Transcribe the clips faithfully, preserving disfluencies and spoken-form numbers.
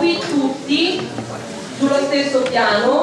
qui tutti sullo stesso piano.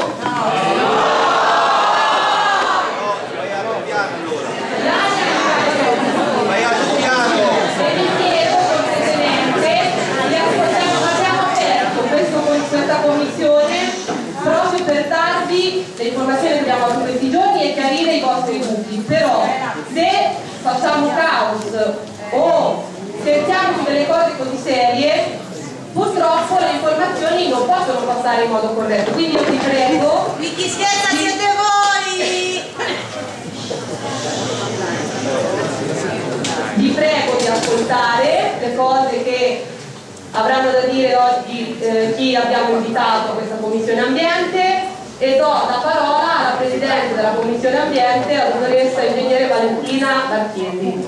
Questa commissione proprio per darvi le informazioni che abbiamo avuto questi giorni e chiarire i vostri dubbi. Però se facciamo caos o cerchiamo delle cose così serie, purtroppo le informazioni non possono passare in modo corretto. Quindi io ti prego, di chi scherza siete voi! vi prego di ascoltare le cose che avranno da dire oggi eh, chi abbiamo invitato a questa Commissione Ambiente, e do la parola alla Presidente della Commissione Ambiente, la dottoressa ingegnere Valentina Marchiesi.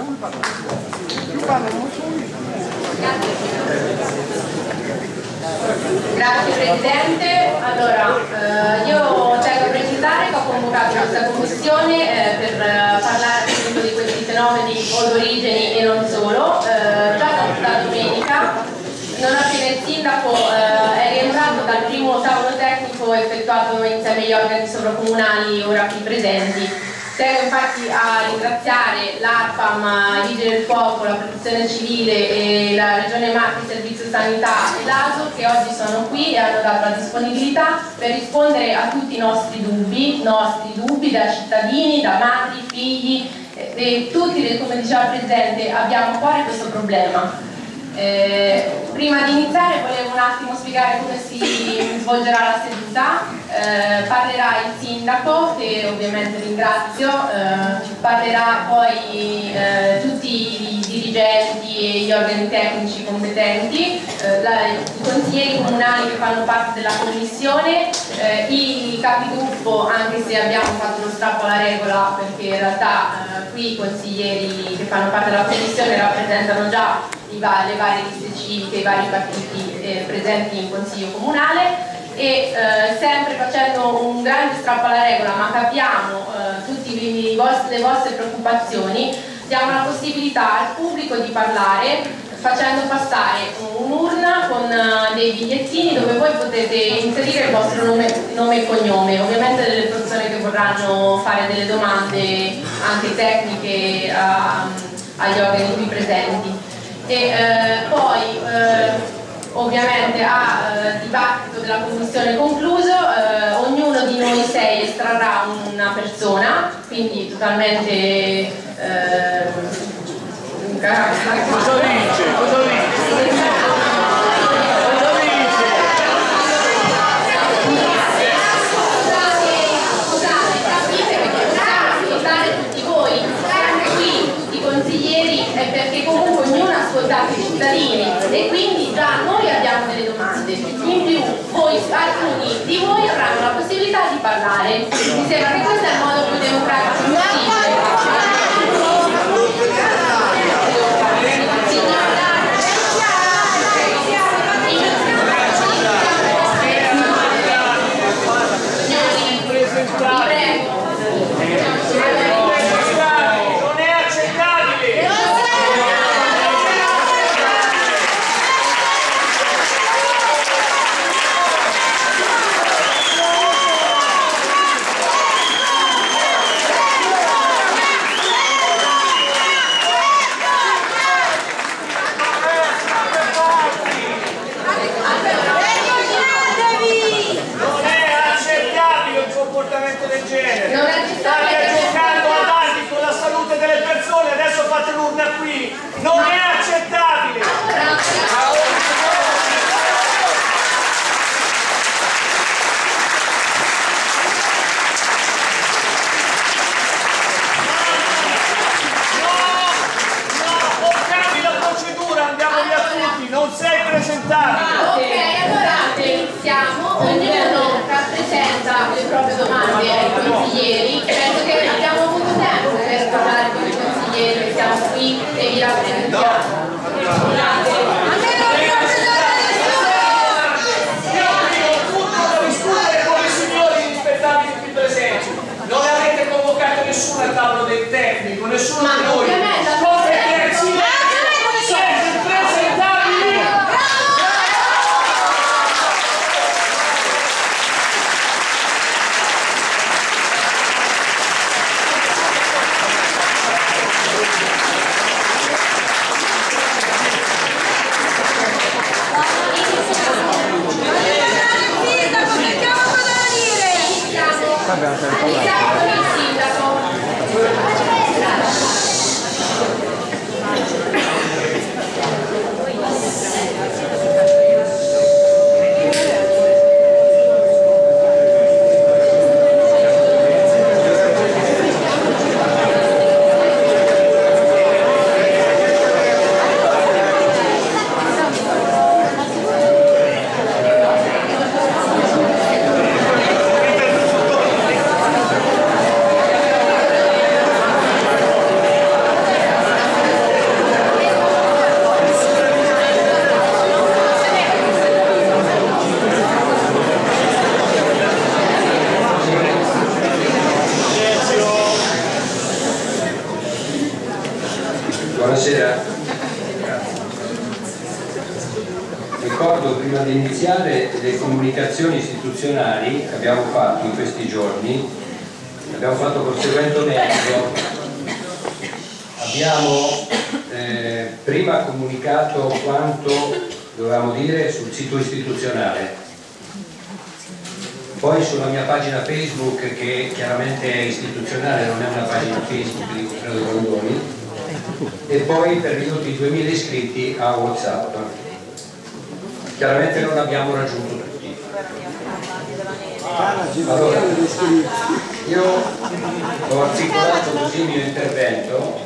Grazie Presidente. Allora, eh, io tengo a precisare che ho convocato questa commissione eh, per eh, parlare appunto di questi fenomeni odorigeni e non solo. Eh, già da domenica, non appena il sindaco eh, è rientrato dal primo tavolo tecnico effettuato insieme agli organi sovracomunali ora qui presenti. Tengo infatti a ringraziare l'ARPAM, i Vigili del Fuoco, la Protezione Civile e la Regione Marche, Servizio Sanità e l'A S O che oggi sono qui e hanno dato la disponibilità per rispondere a tutti i nostri dubbi, nostri dubbi da cittadini, da madri, figli e, e tutti, come diceva il Presidente, abbiamo a cuore questo problema. Eh, prima di iniziare volevo un attimo spiegare come si svolgerà la seduta. Eh, parlerà il sindaco, che ovviamente ringrazio, eh, parlerà poi eh, tutti i dirigenti e gli organi tecnici competenti, eh, la, i consiglieri comunali che fanno parte della commissione, eh, i capigruppo, anche se abbiamo fatto lo strappo alla regola perché in realtà eh, qui i consiglieri che fanno parte della commissione rappresentano già i va le varie liste civiche, i vari partiti eh, presenti in consiglio comunale. E eh, sempre facendo un grande strappo alla regola, ma capiamo eh, tutte le vostre preoccupazioni, diamo la possibilità al pubblico di parlare facendo passare un'urna con uh, dei bigliettini dove voi potete inserire il vostro nome, nome e cognome, ovviamente delle persone che vorranno fare delle domande anche tecniche uh, agli organi qui presenti. E uh, poi uh, ovviamente a eh, dibattito della commissione concluso, eh, ognuno di noi sei estrarrà una persona, quindi totalmente eh, cosa dice? Cosa dice? Scusate, capite che possiamo ascoltare tutti voi, qui tutti i consiglieri, è perché comunque ognuno ha ascoltato i cittadini e quindi già noi abbiamo delle domande, in più voi, alcuni di voi avranno la possibilità di parlare. Mi sembra che questo è il modo più democratico possibile. abbiamo sempre parlato. Iniziamo con il sindaco. Buonasera. Ricordo prima di iniziare le comunicazioni istituzionali che abbiamo fatto in questi giorni. Abbiamo fatto col seguente metodo. Abbiamo eh, prima comunicato quanto dovevamo dire sul sito istituzionale, poi sulla mia pagina Facebook, che chiaramente è istituzionale, non è una pagina Facebook di Goffredo Gondoni, e poi per gli ultimi duemila iscritti a WhatsApp. Chiaramente non abbiamo raggiunto tutti. Allora, io ho articolato così il mio intervento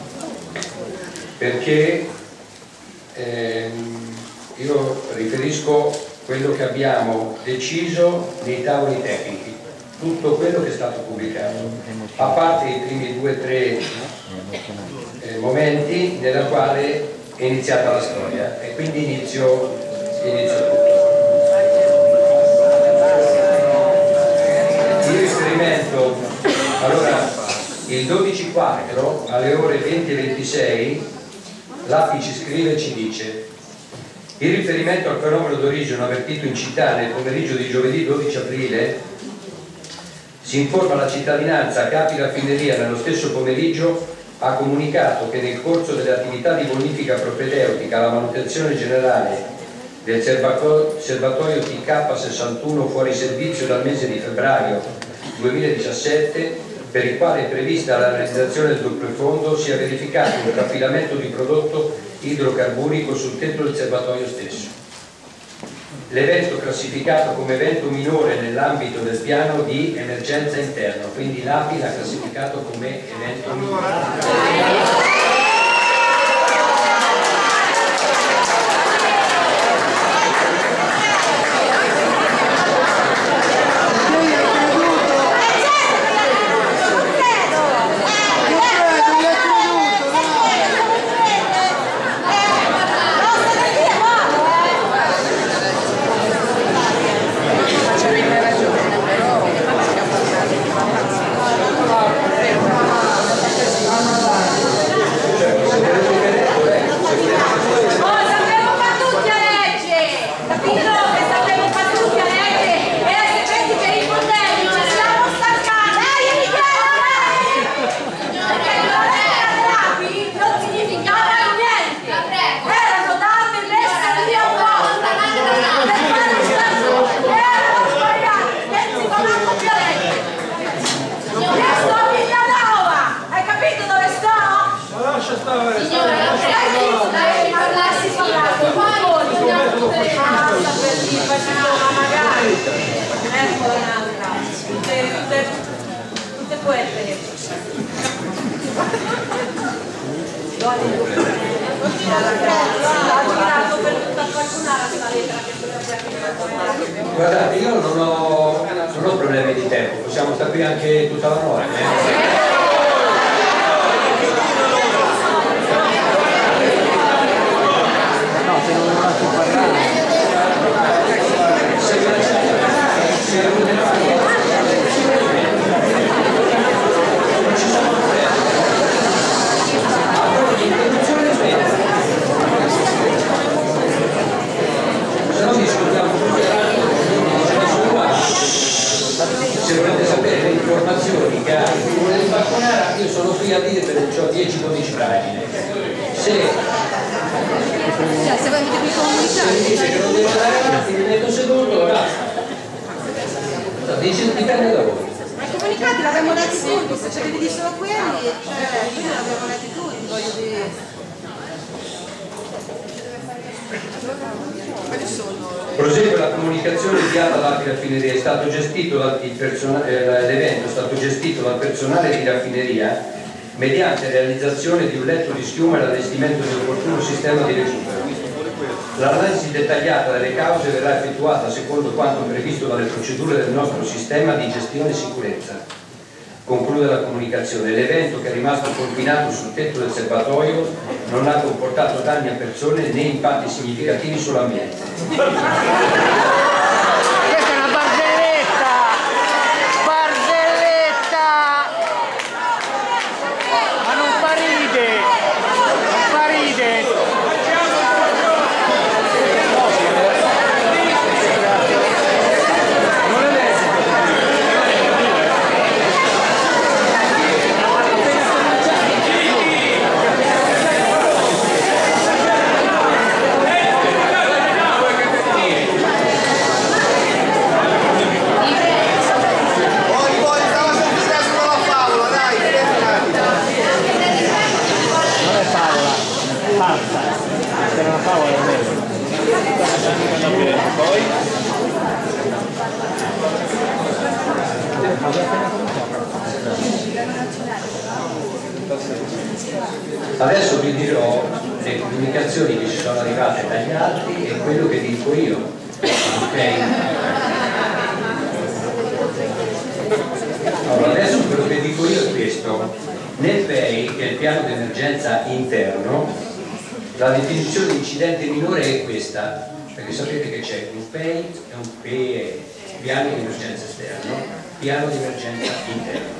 perché ehm, io riferisco quello che abbiamo deciso nei tavoli tecnici, tutto quello che è stato pubblicato, a parte i primi due o tre eh, momenti nella quale è iniziata la storia, e quindi inizio, inizio tutto. Il riferimento, allora, il dodici quattro alle ore venti e ventisei l'A P I ci scrive e ci dice: in riferimento al fenomeno d'origine avvertito in città nel pomeriggio di giovedì dodici aprile, si informa la cittadinanza che A P I Raffineria nello stesso pomeriggio ha comunicato che nel corso delle attività di bonifica propedeutica alla manutenzione generale del serbatoio T K sessantuno fuori servizio dal mese di febbraio duemiladiciassette, per il quale è prevista la realizzazione del doppio fondo, sia verificato un trafilamento di prodotto idrocarburico sul tetto del serbatoio stesso. L'evento classificato come evento minore nell'ambito del piano di emergenza interno, quindi l'A P I l'ha classificato come evento minore. Guardate, io non ho, non ho problemi di tempo, possiamo stare qui anche tutta la notte. Eh? No, se non lascio parlare. Se no discutiamo se volete sapere le informazioni che ha il comune di Bacconara, io sono qui a dirvele, ho dieci dodici pagine. Se Cioè, se volete qui comunicare, mi dice che non devo andare avanti, mi metto seduto e basta. Dice, dipende da voi. comunicati l'abbiamo letti tutti, se ce li vedi solo quelli, cioè, quelli l'abbiamo letti tutti, voglio dire. Prosegue la comunicazione inviata all'A P I Raffineria. È stato gestito dal, il persona- eh, l'evento è stato gestito dal personale di raffineria mediante realizzazione di un letto di schiuma e l'allestimento di un opportuno sistema di recupero. L'analisi dettagliata delle cause verrà effettuata secondo quanto previsto dalle procedure del nostro sistema di gestione e sicurezza. Conclude la comunicazione. L'evento, che è rimasto confinato sul tetto del serbatoio, non ha comportato danni a persone né impatti significativi sull'ambiente. Questa è una barzelletta! Barzelletta! Ma non fa ride! Non fa ride! Adesso vi dirò le comunicazioni che ci sono arrivate dagli altri e quello che dico io. Okay? Allora, adesso quello che dico io è questo. Nel P E I, che è il piano di emergenza interno, la definizione di incidente minore è questa, perché sapete che c'è un P E I e un P E, piano di emergenza esterno, piano di emergenza interno.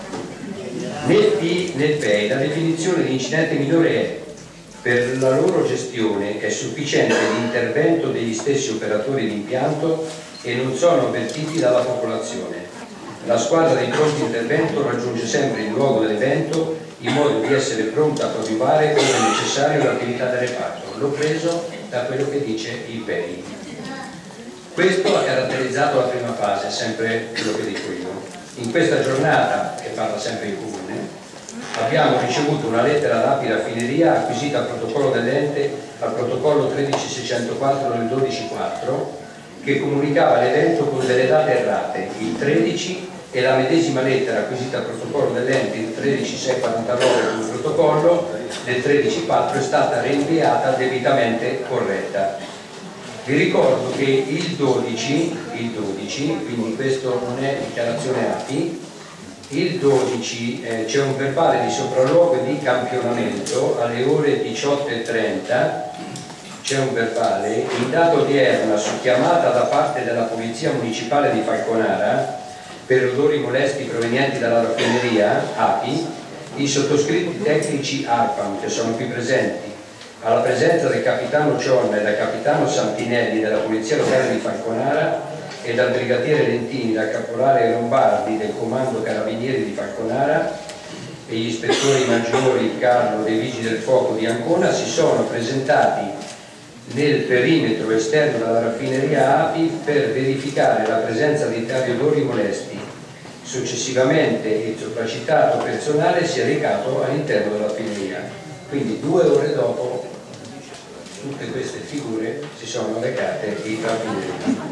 Nel, P, nel P E I la definizione di incidente minore è: per la loro gestione è sufficiente l'intervento degli stessi operatori di impianto e non sono avvertiti dalla popolazione. La squadra di pronto intervento raggiunge sempre il luogo dell'evento in modo di essere pronta a coadiuvare come necessario l'attività del reparto. L'ho preso da quello che dice il P E I. Questo ha caratterizzato la prima fase, sempre quello che dico io. In questa giornata, che parla sempre il Comune, abbiamo ricevuto una lettera da A P I Raffineria acquisita al protocollo dell'ente, al protocollo tredici seicentoquattro del dodici quattro, che comunicava l'evento con delle date errate, il tredici, e la medesima lettera acquisita al protocollo dell'ente, il tredici seicentoquarantanove con il protocollo del tredici quattro, è stata rinviata debitamente corretta. Vi ricordo che il dodici, il dodici, quindi questo non è dichiarazione A P I, il dodici eh, c'è un verbale di sopralluogo e di campionamento alle ore diciotto e trenta, c'è un verbale, in data odierna su chiamata da parte della Polizia Municipale di Falconara per odori molesti provenienti dalla raffineria A P I, i sottoscritti tecnici ARPAM che sono qui presenti, alla presenza del capitano Cionna e del capitano Santinelli della Polizia Locale di Falconara e dal brigadiere Lentini, dal caporale Lombardi del Comando Carabinieri di Falconara e gli ispettori maggiori Carlo dei Vigili del Fuoco di Ancona, si sono presentati nel perimetro esterno della raffineria A P I per verificare la presenza di tali odori molesti. Successivamente il sopracitato personale si è recato all'interno della raffineria. Quindi due ore dopo tutte queste figure si sono recate in raffineria.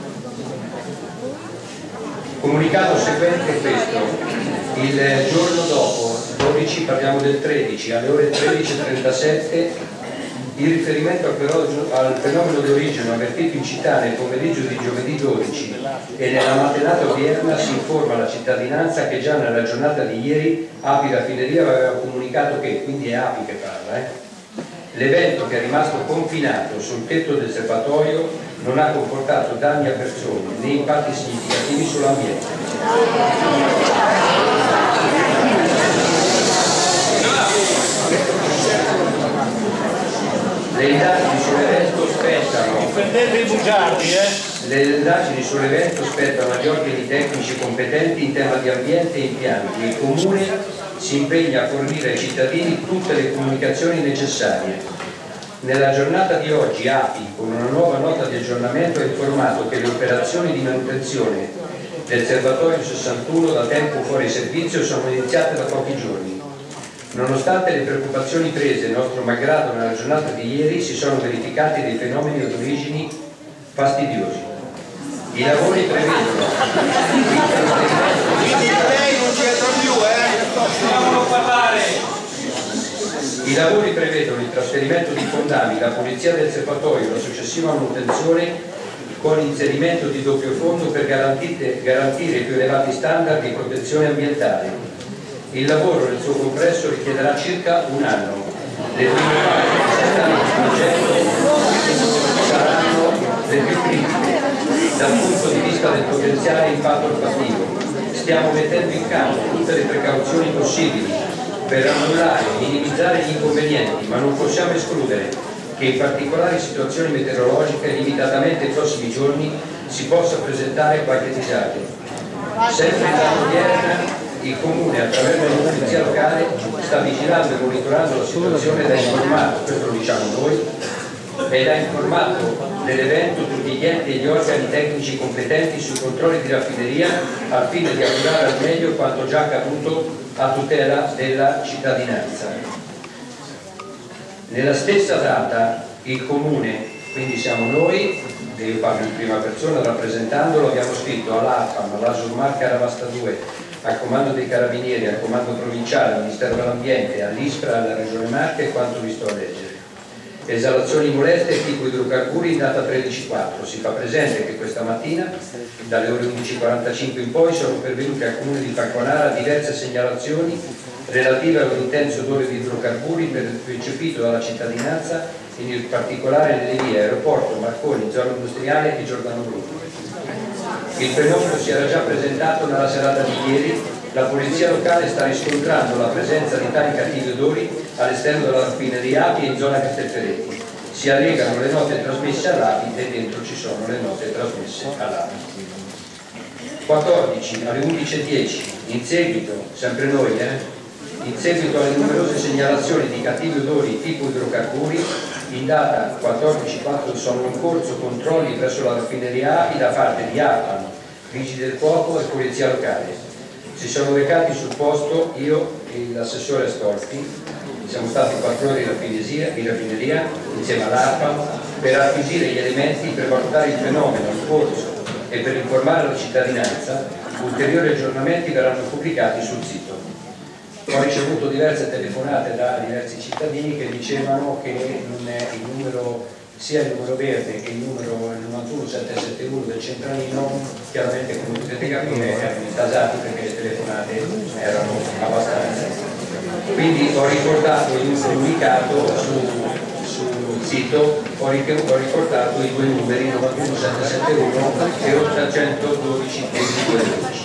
Comunicato seguente è questo: il giorno dopo, dodici, parliamo del tredici, alle ore tredici e trentasette, il riferimento al fenomeno di origine avvertito in città nel pomeriggio di giovedì dodici e nella mattinata odierna si informa alla cittadinanza che già nella giornata di ieri A P I Raffineria aveva comunicato che, quindi è A P I che parla, eh, l'evento, che è rimasto confinato sul tetto del serbatoio, non ha comportato danni a persone né impatti significativi sull'ambiente. Le indagini sull'evento spettano Difendete i bugiardi, eh? Le indagini sull'evento spettano agli organi tecnici competenti in tema di ambiente e impianti e il Comune si impegna a fornire ai cittadini tutte le comunicazioni necessarie. Nella giornata di oggi A P I, con una nuova nota di aggiornamento, ha informato che le operazioni di manutenzione del Serbatoio sessantuno da tempo fuori servizio sono iniziate da pochi giorni. Nonostante le preoccupazioni prese, nostro malgrado, nella giornata di ieri si sono verificati dei fenomeni ad origini fastidiosi. I lavori prevedono I lavori prevedono il trasferimento di fondali, la pulizia del serbatoio, la successiva manutenzione con inserimento di doppio fondo per garantire, garantire i più elevati standard di protezione ambientale. Il lavoro nel suo complesso richiederà circa un anno. Le prime fasi di progetto saranno le più critiche dal punto di vista del potenziale impatto olfattivo. Stiamo mettendo in campo tutte le precauzioni possibili per annullare e minimizzare gli inconvenienti, ma non possiamo escludere che in particolari situazioni meteorologiche, limitatamente ai prossimi giorni, si possa presentare qualche disagio. Sempre in data odierna, il Comune, attraverso la polizia locale, sta vigilando e monitorando la situazione da informato, questo lo diciamo noi, ed ha informato dell'evento tutti gli enti e gli organi tecnici competenti sui controlli di raffineria al fine di appurare al meglio quanto già accaduto a tutela della cittadinanza. Nella stessa data il Comune, quindi siamo noi, e io parlo in prima persona rappresentandolo, abbiamo scritto all'AFAM, alla Surmarca Ravasta due, al Comando dei Carabinieri, al Comando Provinciale, al Ministero dell'Ambiente, all'ISPRA, alla Regione Marche, quanto vi sto a leggere. Esalazioni moleste e tipo idrocarburi in data tredici quattro. Si fa presente che questa mattina, dalle ore undici e quarantacinque in poi, sono pervenute al Comune di Falconara diverse segnalazioni relative all'intenso odore di idrocarburi percepito dalla cittadinanza, in particolare nelle vie Aeroporto, Marconi, Zona Industriale e Giordano Bruno. Il fenomeno si era già presentato nella serata di ieri. La polizia locale sta riscontrando la presenza di tali cattivi odori all'esterno della raffineria Api e in zona Castelferretti. Si allegano le note trasmesse all'Api e dentro ci sono le note trasmesse all'Api. quattordici alle undici e dieci, in seguito, sempre noi, eh, in seguito alle numerose segnalazioni di cattivi odori tipo idrocarburi, in data quattordici quattro sono in corso controlli presso la raffineria Api da parte di AFAM, Vigili del Fuoco e Polizia Locale. Si sono recati sul posto io e l'assessore Astolfi, siamo stati quattro ore in raffineria, in raffineria insieme all'ARPA per acquisire gli elementi per valutare il fenomeno in corso e per informare la cittadinanza. Ulteriori aggiornamenti verranno pubblicati sul sito. Ho ricevuto diverse telefonate da diversi cittadini che dicevano che non è il numero, sia il numero verde che il numero novantuno settecentosettantuno del centralino, chiaramente come potete capire erano intasati perché le telefonate erano abbastanza. Quindi ho riportato in un comunicato su, sul sito, ho riportato i due numeri novantuno settecentosettantuno e ottocentododici duemiladodici.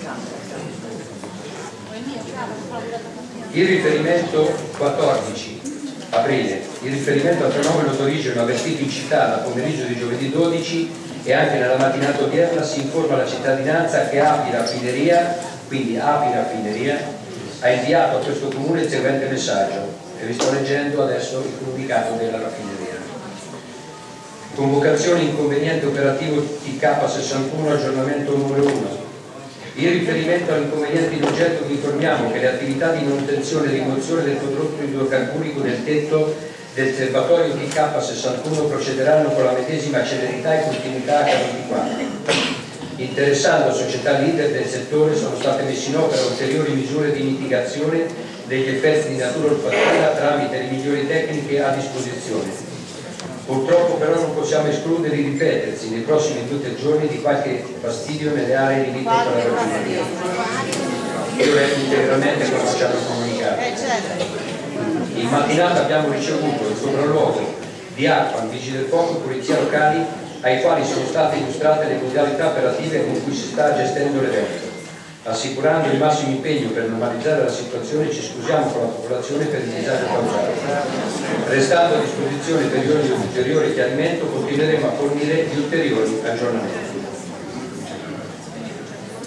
Il riferimento quattordici aprile, il riferimento al fenomeno d'origine avvertito in città dal pomeriggio di giovedì dodici e anche nella mattinata odierna si informa la cittadinanza che Api Raffineria, quindi Api Raffineria, ha inviato a questo comune il seguente messaggio, e vi sto leggendo adesso il comunicato della raffineria. Convocazione inconveniente operativo T K sessantuno, aggiornamento numero uno. In riferimento all'inconveniente in oggetto vi informiamo che le attività di manutenzione e rimozione del prodotto idrocarburico del tetto del serbatoio T K sessantuno procederanno con la medesima celerità e continuità acca ventiquattro. Interessando società leader del settore sono state messe in opera ulteriori misure di mitigazione degli effetti di natura olfattiva tramite le migliori tecniche a disposizione. Purtroppo però non possiamo escludere il ripetersi nei prossimi due o tre giorni di qualche fastidio nelle aree riferite alla raffineria. Io leggo integralmente come ci hanno comunicato. In mattinata abbiamo ricevuto il sopralluogo di ARPA, Vigili del Fuoco e Polizia Locali, ai quali sono state illustrate le modalità operative con cui si sta gestendo l'evento. Assicurando il massimo impegno per normalizzare la situazione, ci scusiamo con la popolazione per il disagio causato. Restando a disposizione per ogni ulteriore chiarimento, continueremo a fornire gli ulteriori aggiornamenti.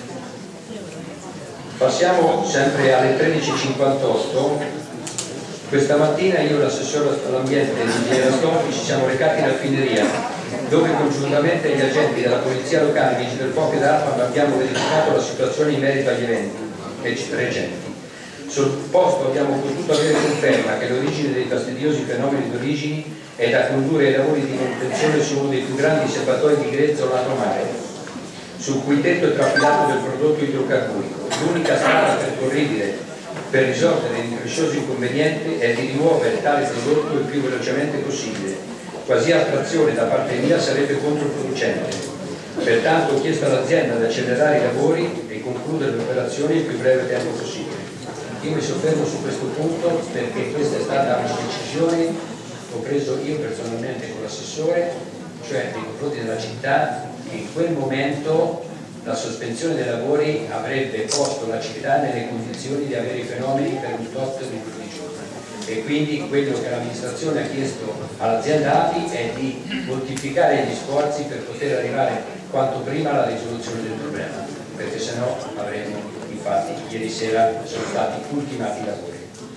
Passiamo sempre alle tredici e cinquantotto. Questa mattina io e l'assessore all'ambiente di Via Stoffi ci siamo recati in raffineria, dove congiuntamente agli agenti della polizia locale, vigili del fuoco ed ARPAB abbiamo verificato la situazione in merito agli eventi recenti. Sul posto abbiamo potuto avere conferma che l'origine dei fastidiosi fenomeni d'origine è da condurre ai lavori di manutenzione su uno dei più grandi serbatoi di grezzo lato mare, sul cui tetto è trafilato del prodotto idrocarburico. L'unica strada percorribile per risolvere l'increscioso inconveniente è di rimuovere tale prodotto il più velocemente possibile. Qualsiasi attrazione da parte mia sarebbe controproducente. Pertanto ho chiesto all'azienda di accelerare i lavori e concludere le operazioni il più breve tempo possibile. Io mi soffermo su questo punto perché questa è stata una decisione che ho preso io personalmente con l'assessore, cioè nei confronti della città, che in quel momento la sospensione dei lavori avrebbe posto la città nelle condizioni di avere i fenomeni per un tot di giorni. E quindi quello che l'amministrazione ha chiesto all'azienda A P I è di moltiplicare gli sforzi per poter arrivare quanto prima alla risoluzione del problema, perché sennò avremo. Infatti ieri sera sono stati ultimati i lavori.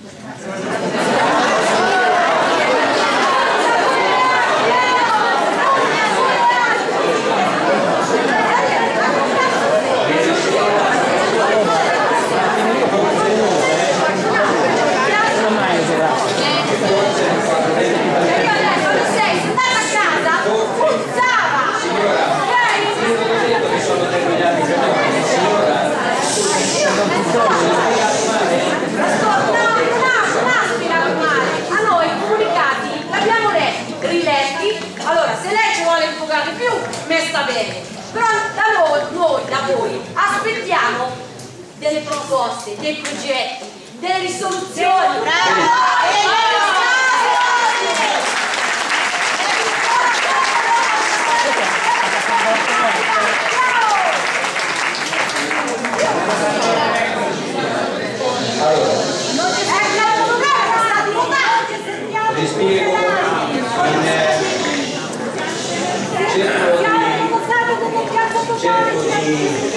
delle proposte, dei progetti, delle risoluzioni. Vi spiego in, cerco di, cerco di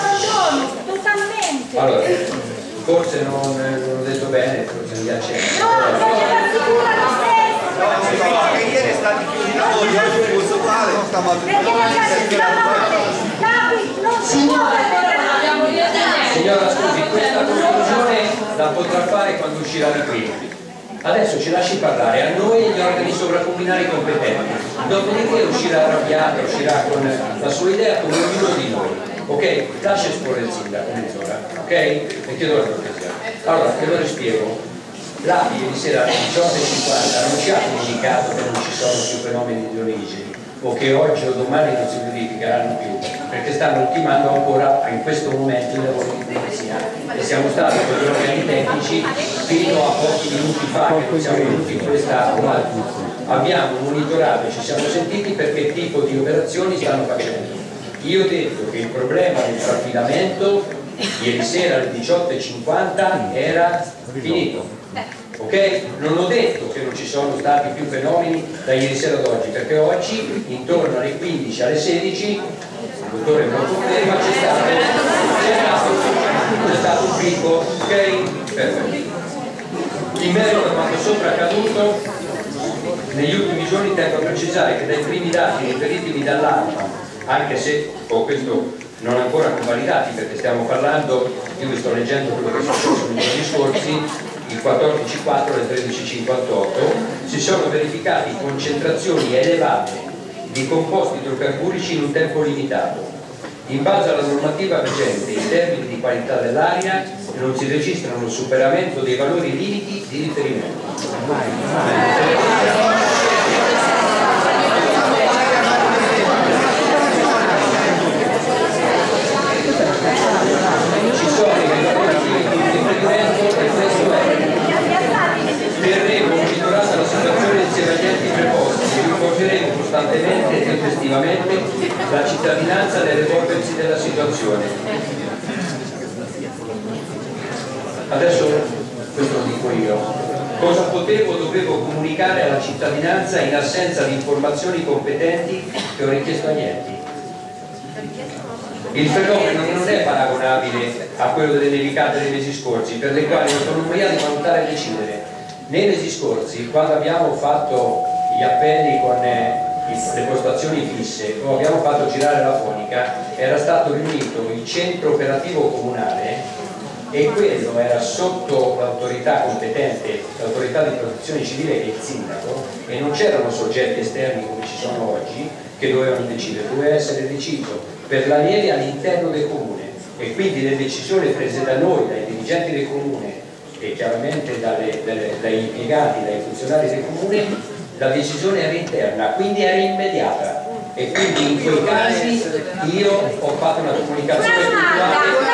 allora, forse non, non ho detto bene, forse non mi accetto. No, non c'è la figura lo stesso. No, che ieri è stato chiuso i lavori, oggi è chiuso uguale. Perché non c'è la Capi, non si può. Signora, scusi, questa conclusione la potrà fare quando uscirà di qui. Adesso ci lasci parlare a noi e agli organi sovracomunali competenti. Dopodiché uscirà arrabbiata, uscirà con la sua idea come ognuno di noi. Ok? Lascia esporre il sindaco mezz'ora, ok? E chiedo la cortesia. Allora, che lo rispiego. L'A P I ieri sera alle diciotto e cinquanta non ci ha comunicato che non ci sono più fenomeni di origine o che oggi o domani non si verificheranno più, perché stanno ultimando ancora in questo momento i lavori di pulizia e siamo stati con gli organi tecnici fino a pochi minuti fa che siamo venuti in questa aula. Abbiamo monitorato, ci siamo sentiti perché tipo di operazioni stanno facendo. Io ho detto che il problema del traffilamento ieri sera alle diciotto e cinquanta era finito. Ok? Non ho detto che non ci sono stati più fenomeni da ieri sera ad oggi, perché oggi intorno alle quindici alle sedici il dottore me lo conferma, c'è stato, c'è stato, c'è stato un picco, ok? Perfetto. In merito a quanto sopra accaduto negli ultimi giorni tengo a precisare che dai primi dati riferitimi dall'ARPA, anche se ho questo non ancora convalidati perché stiamo parlando, io vi sto leggendo quello che è successo nei giorni scorsi, il quattordici quattro e il tredici cinquantotto, si sono verificati concentrazioni elevate di composti idrocarburici in un tempo limitato. In base alla normativa vigente, in termini di qualità dell'aria, non si registrano il superamento dei valori limiti di riferimento. Ci sono i valori limiti di riferimento e questo è. Terremo monitorata la situazione insieme agli enti preposti e ricorderemo costantemente e tempestivamente la cittadinanza nell'evolversi della situazione. Adesso questo lo dico io. Cosa potevo o dovevo comunicare alla cittadinanza in assenza di informazioni competenti che ho richiesto agli enti? Il fenomeno non è paragonabile a quello delle nevicate dei mesi scorsi, per le quali l'autonomia di valutare e decidere. Nei mesi scorsi, quando abbiamo fatto gli appelli con eh, le postazioni fisse o abbiamo fatto girare la fonica, era stato riunito il centro operativo comunale e quello era sotto l'autorità competente, l'autorità di protezione civile e il sindaco, e non c'erano soggetti esterni come ci sono oggi che dovevano decidere, doveva essere deciso per la neve all'interno del comune, e quindi le decisioni prese da noi, dai dirigenti del comune e chiaramente dalle, dalle, dai impiegati, dai funzionari del comune, la decisione era interna, quindi era immediata, e quindi in quei casi io ho fatto una comunicazione puntuale.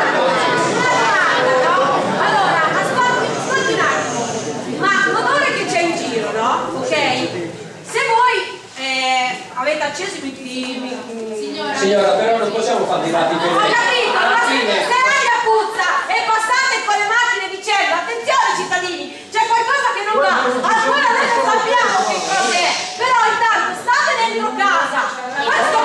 Allora, ascolti, ascolti un attimo, ma l'odore che c'è in giro, no? Ok? Se voi eh, avete acceso i... Signora, Signora, però non possiamo fare dei fatti per Ho lei. capito, Alla ma se fine... se l'aria puzza e passate con le macchine dicendo attenzione cittadini, c'è qualcosa che non va, ancora noi non sappiamo che cos'è, però intanto state dentro casa. Questo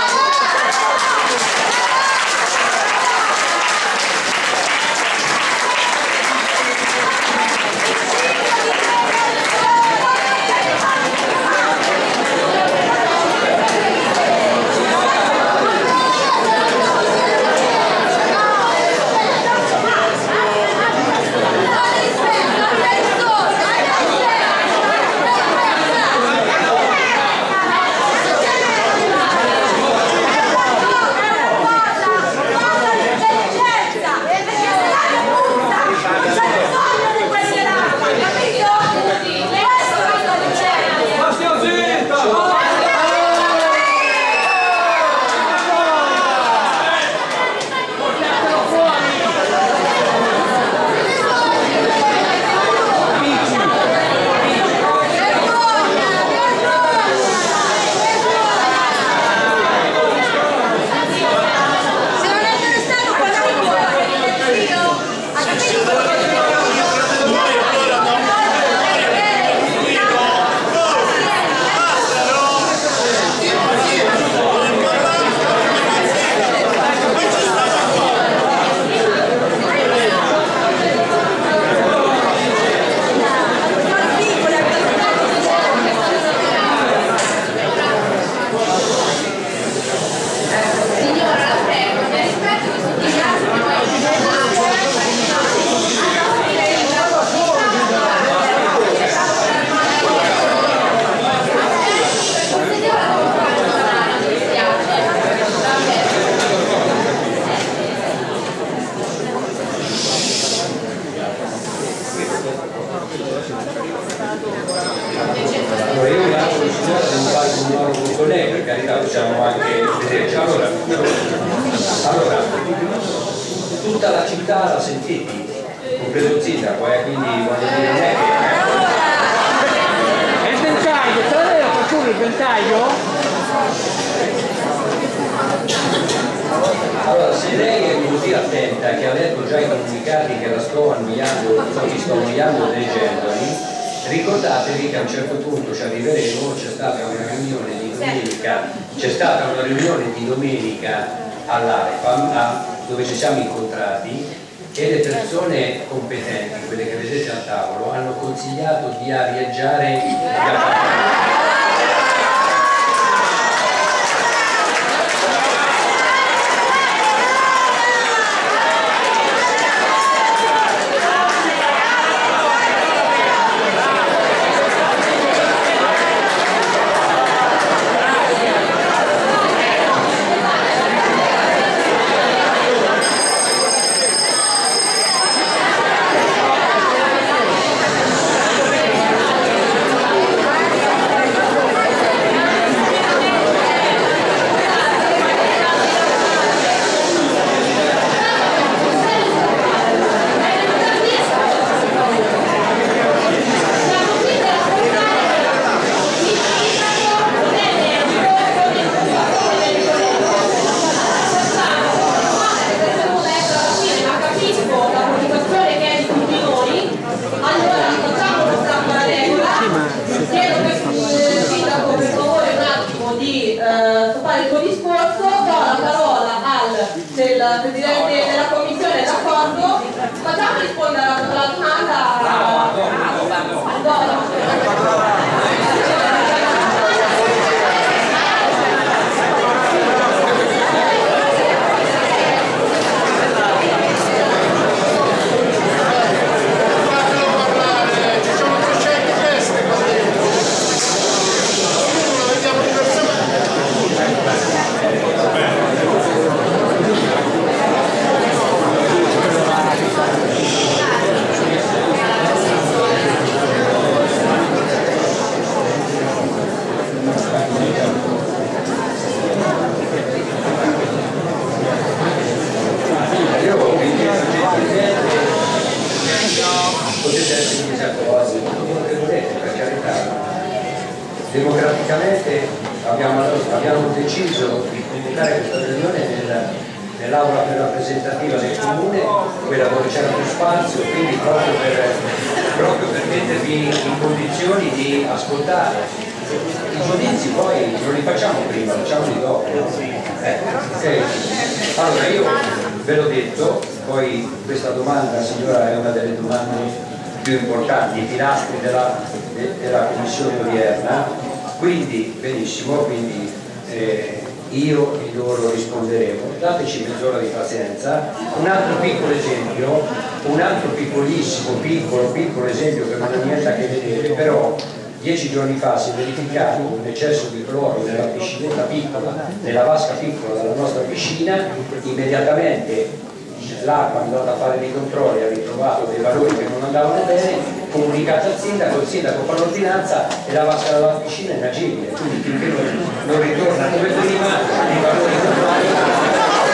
Allora io mi lascio il signore se non fare un monologo con lei, per carità possiamo anche vederci. Allora, allora, tutta la città la sentite, compreso il sindaco, eh, quindi voglio dire non è che... È il ventaglio, te l'aveva qualcuno il ventaglio? Allora, se lei è così attenta che ha letto già i comunicati che la sto annoiando, mi sto annoiando leggendoli, ricordatevi che a un certo punto ci arriveremo, c'è stata una riunione di domenica, c'è stata una riunione di domenica all'Arepa dove ci siamo incontrati e le persone competenti, quelle che vedete al tavolo, hanno consigliato di arieggiare gli appartamenti. Presidente della Commissione, d'accordo? Facciamo rispondere alla domanda. abbiamo deciso di convocare questa riunione nel, nell'aula più rappresentativa del comune, quella dove c'era più spazio, quindi proprio per, proprio per mettervi in condizioni di ascoltare. I giudizi poi non li facciamo prima, facciamoli dopo. Eh, okay. Allora io ve l'ho detto, poi questa domanda, signora, è una delle domande più importanti, i pilastri della, de, della commissione odierna, quindi benissimo, quindi eh, io e loro risponderemo, dateci mezz'ora di pazienza. Un altro piccolo esempio, un altro piccolissimo, piccolo, piccolo esempio che non ha niente a che vedere, però dieci giorni fa si è verificato un eccesso di cloro nella piscinetta piccola, nella vasca piccola della nostra piscina. Immediatamente l'acqua è andata a fare dei controlli, ha ritrovato dei valori che non andavano bene, comunicato al sindaco, il sindaco fa l'ordinanza e la vasca della piscina è inagibile, quindi finché non, non ritorna come prima i valori normali.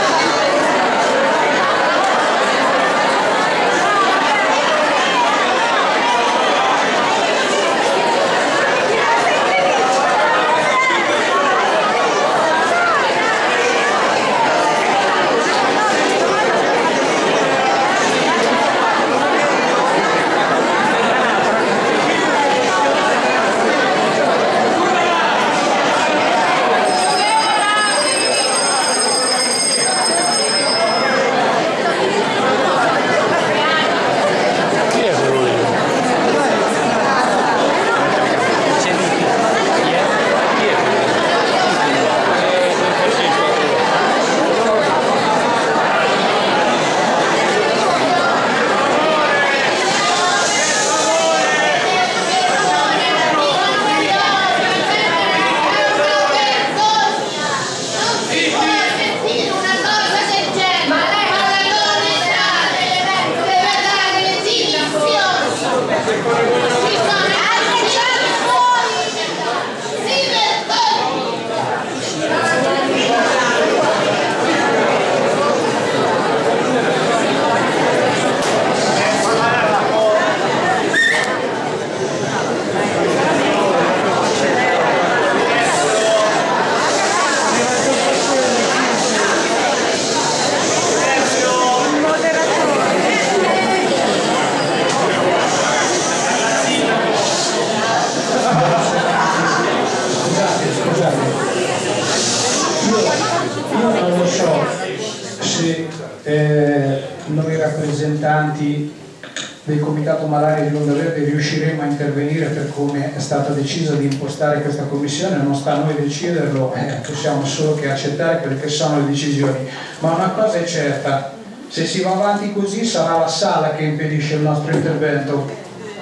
del Comitato Malaria di Onda Verde riusciremo a intervenire per come è stata decisa di impostare questa commissione. Non sta a noi deciderlo, eh, possiamo solo che accettare quelle che sono le decisioni, ma una cosa è certa: se si va avanti così sarà la sala che impedisce il nostro intervento.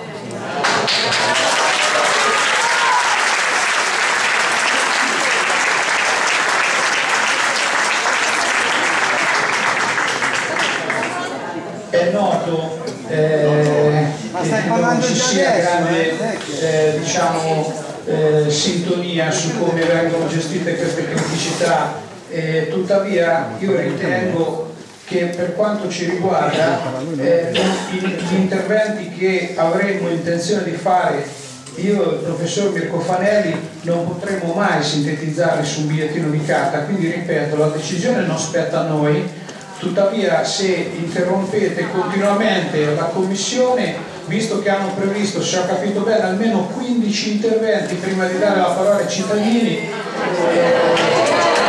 È noto eh, che non ci sia grande eh, diciamo, eh, sintonia su come vengono gestite queste criticità, eh, tuttavia io ritengo che per quanto ci riguarda eh, gli interventi che avremmo intenzione di fare io e il professor Mirko Fanelli non potremo mai sintetizzarli su un bigliettino di carta, quindi ripeto, la decisione non spetta a noi. Tuttavia, se interrompete continuamente la commissione, visto che hanno previsto, se ho capito bene, almeno quindici interventi prima di dare la parola ai cittadini, eh,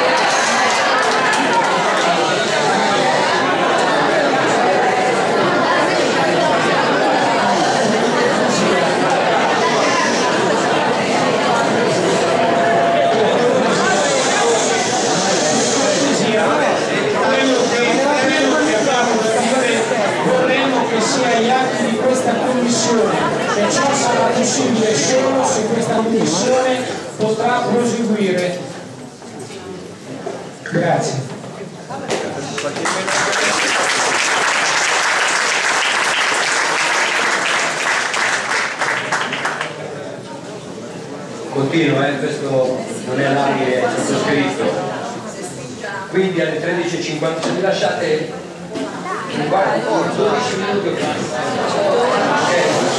e ciò sarà possibile solo se questa commissione potrà proseguire. Grazie. Continuo, eh? Questo non è l'abile, è sottoscritto. Quindi alle tredici e cinquanta, se mi lasciate dodici minuti,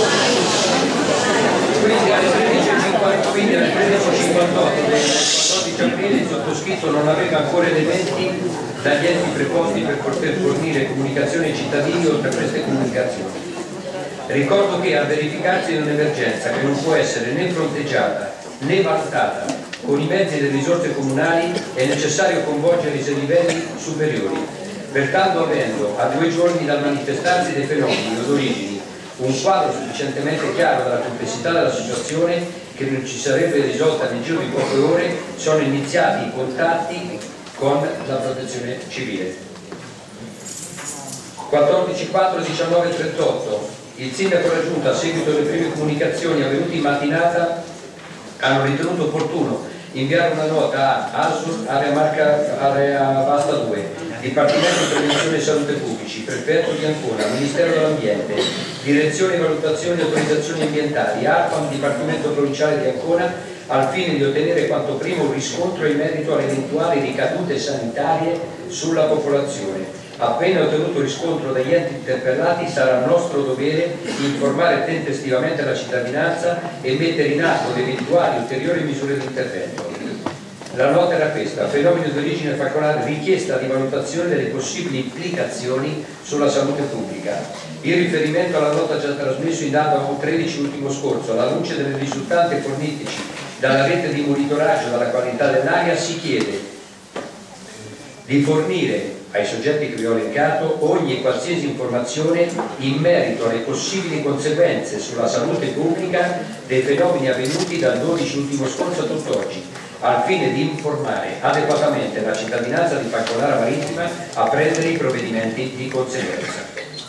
quindi alle tredici e cinquantotto, quindi alle tredici e cinquantotto quattordici aprile il sottoscritto non aveva ancora elementi dagli enti preposti per poter fornire comunicazioni ai cittadini oltre a queste comunicazioni. Ricordo che a verificarsi di un'emergenza che non può essere né fronteggiata né valutata con i mezzi e le risorse comunali è necessario coinvolgere i livelli superiori. Pertanto, avendo a due giorni dal manifestarsi dei fenomeni od origini un quadro sufficientemente chiaro della complessità della situazione che non ci sarebbe risolta nel giro di poche ore, sono iniziati i contatti con la protezione civile. quattordici quattro diciannove trentotto il sindaco e la giunta, a seguito delle prime comunicazioni avvenute in mattinata, hanno ritenuto opportuno inviare una nota a ASUR, area, Marca, area Vasta due, Dipartimento di Prevenzione e Salute Pubblici, Prefetto di Ancona, Ministero dell'Ambiente, Direzione Valutazioni e Autorizzazioni Ambientali, ARPAM, Dipartimento Provinciale di Ancona, al fine di ottenere quanto prima un riscontro in merito alle eventuali ricadute sanitarie sulla popolazione. Appena ottenuto riscontro dagli enti interpellati sarà nostro dovere informare tempestivamente la cittadinanza e mettere in atto le eventuali ulteriori misure di intervento. La nota era questa: fenomeno di origine falconare, richiesta di valutazione delle possibili implicazioni sulla salute pubblica. In riferimento alla nota già trasmessa in data tredici ultimo scorso, alla luce delle risultanze fornitici dalla rete di monitoraggio della qualità dell'aria, si chiede di fornire ai soggetti che vi ho elencato ogni e qualsiasi informazione in merito alle possibili conseguenze sulla salute pubblica dei fenomeni avvenuti dal dodici ultimo scorso a tutt'oggi, al fine di informare adeguatamente la cittadinanza di Falconara Marittima a prendere i provvedimenti di conseguenza.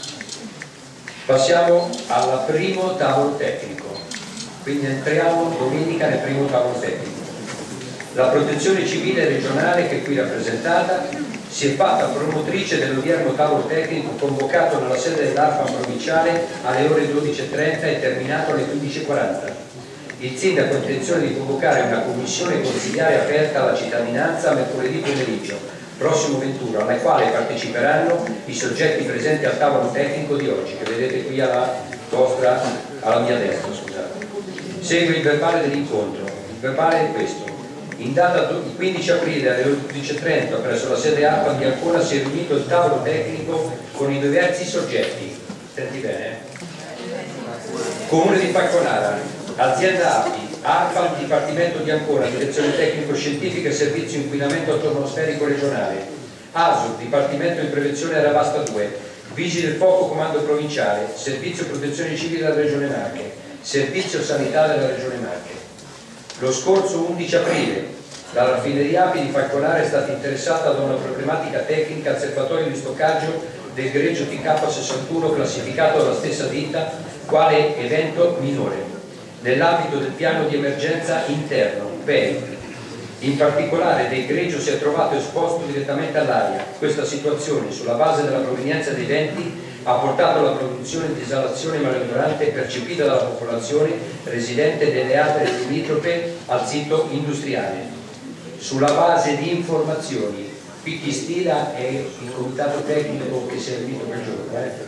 Passiamo al primo tavolo tecnico, quindi entriamo domenica nel primo tavolo tecnico. La protezione civile regionale, che è qui rappresentata, si è fatta promotrice dell'odierno tavolo tecnico convocato nella sede dell'ARPAM provinciale alle ore dodici e trenta e terminato alle quindici e quaranta. Il sindaco ha intenzione di convocare una commissione consigliare aperta alla cittadinanza mercoledì pomeriggio, prossimo ventuno, alla quale parteciperanno i soggetti presenti al tavolo tecnico di oggi, che vedete qui alla, vostra, alla mia destra. Scusate. Segue il verbale dell'incontro. Il verbale è questo. In data quindici aprile alle dodici e trenta presso la sede ARPAM di Ancona si è riunito il tavolo tecnico con i diversi soggetti. Senti bene? Eh? Comune di Falconara, azienda A P I, ARPAM, Dipartimento di Ancona, Direzione Tecnico-Scientifica e Servizio Inquinamento Atmosferico Regionale, ASUR, Dipartimento di Prevenzione Area Vasta due, Vigili del Fuoco Comando Provinciale, Servizio Protezione Civile della Regione Marche, Servizio Sanità della Regione Marche. Lo scorso undici aprile la raffineria A P I di Falconara è stata interessata da una problematica tecnica al serbatoio di stoccaggio del greggio T K sessantuno classificato dalla stessa ditta quale evento minore nell'ambito del piano di emergenza interno P E I. In particolare del greggio si è trovato esposto direttamente all'aria. Questa situazione, sulla base della provenienza dei venti, ha portato alla produzione di esalazione maleodorante percepita dalla popolazione residente delle aree limitrofe al sito industriale. Sulla base di informazioni, qui chi stila è il comitato tecnico che si è riunito quel giorno. Eh?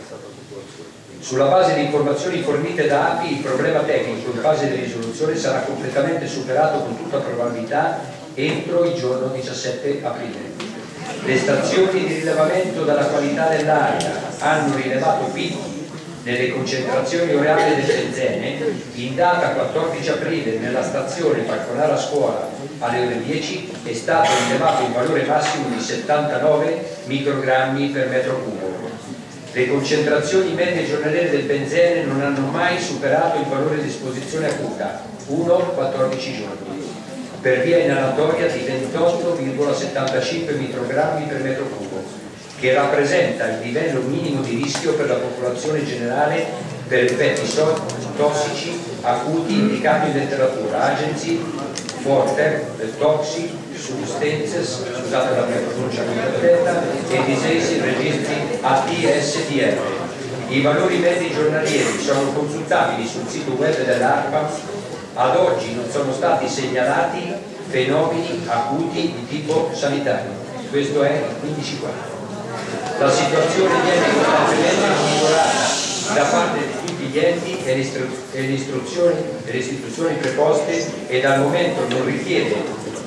Sulla base di informazioni fornite da A P I, il problema tecnico in fase di risoluzione sarà completamente superato con tutta probabilità entro il giorno diciassette aprile. Le stazioni di rilevamento della qualità dell'aria hanno rilevato picchi nelle concentrazioni oreali del benzene. In data quattordici aprile nella stazione Falconara Scuola alle ore dieci è stato rilevato un valore massimo di settantanove microgrammi per metro cubo. Le concentrazioni medie giornaliere del benzene non hanno mai superato il valore di esposizione acuta, uno quattordici giorni, per via inalatoria di ventotto virgola settantacinque microgrammi per metro cubo, che rappresenta il livello minimo di rischio per la popolazione generale per effetti tossici acuti indicati in letteratura, Agency for Toxic Substances, scusate la mia pronuncia completa, e Disease Registry A T S D R. I valori medi giornalieri sono consultabili sul sito web dell'ARPAM. Ad oggi non sono stati segnalati fenomeni acuti di tipo sanitario. Questo è il quindici quattro. La situazione viene costantemente monitorata da parte di tutti gli enti e le, istru e le, istruzioni, e le istituzioni preposte e dal momento non richiede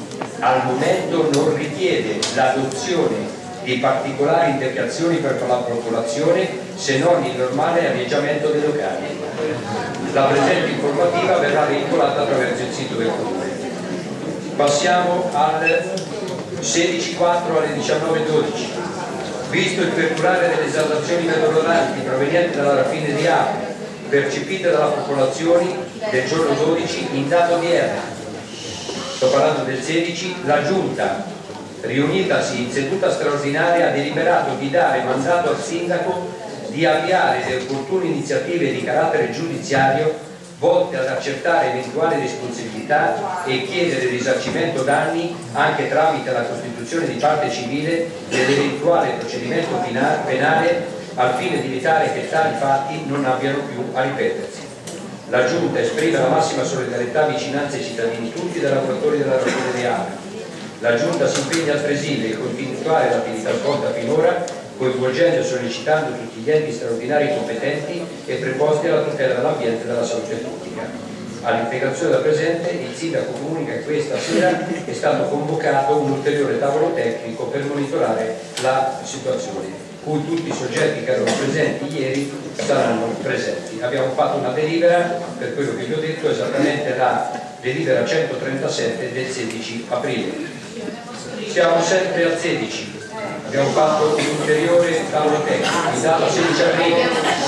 al momento non richiede l'adozione di particolari indicazioni per la popolazione se non il normale areggiamento dei locali. La presente informativa verrà veicolata attraverso il sito del Comune. Passiamo al sedici quattro alle diciannove dodici. Visto il perdurare delle esaltazioni meteorologiche provenienti dalla raffineria percepite dalla popolazione del giorno dodici in data odierna, sto parlando del sedici, la Giunta, riunitasi in seduta straordinaria, ha deliberato di dare mandato al Sindaco di avviare le opportune iniziative di carattere giudiziario volte ad accertare eventuali responsabilità e chiedere risarcimento danni anche tramite la costituzione di parte civile dell'eventuale procedimento penale al fine di evitare che tali fatti non abbiano più a ripetersi. La Giunta esprime la massima solidarietà e vicinanza ai cittadini tutti e ai lavoratori della raffineria. La Giunta si impegna altresì nel continuare l'attività svolta finora, coinvolgendo e sollecitando tutti gli enti straordinari competenti e preposti alla tutela dell'ambiente e della salute pubblica. All'integrazione della presente, il Sindaco comunica che questa sera è stato convocato un ulteriore tavolo tecnico per monitorare la situazione, cui tutti i soggetti che erano presenti ieri saranno presenti. Abbiamo fatto una delibera, per quello che vi ho detto, esattamente la delibera centotrentasette del sedici aprile. Siamo sempre al sedici. Abbiamo fatto un ulteriore tavolo tecnico in data sedici aprile,